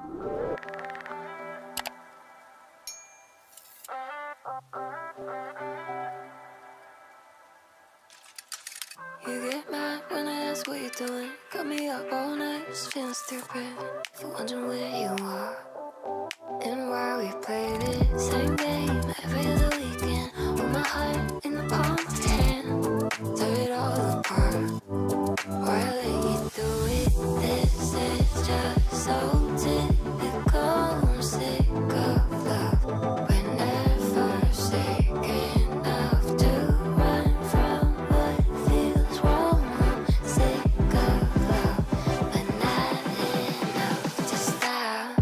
You get mad when I ask what you're doing. Got me up all night, just feeling stupid. For wondering where you are and why we play this same game every other weekend. With my heart in the palm of your hand, tear it all apart. Why I let you do it? This is just so typical. I'm sick of love. We're never sick enough to run from what feels wrong. I'm sick of love, but not enough to stop.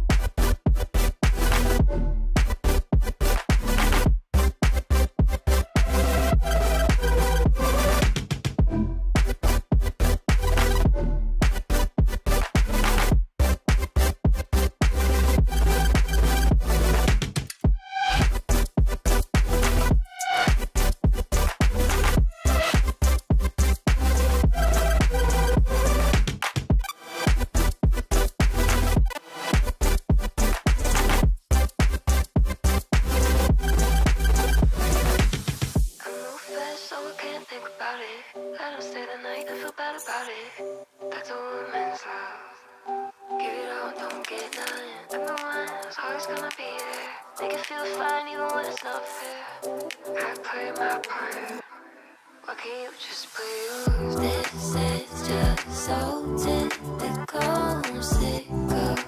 So I can't think about it. I don't stay the night, I feel bad about it. That's a woman's love. Give it all, don't get none. I'm the one who's always gonna be there. Make it feel fine even when it's not fair. I play my part. Why can't you just play yours? This is just so typical. I'm sick of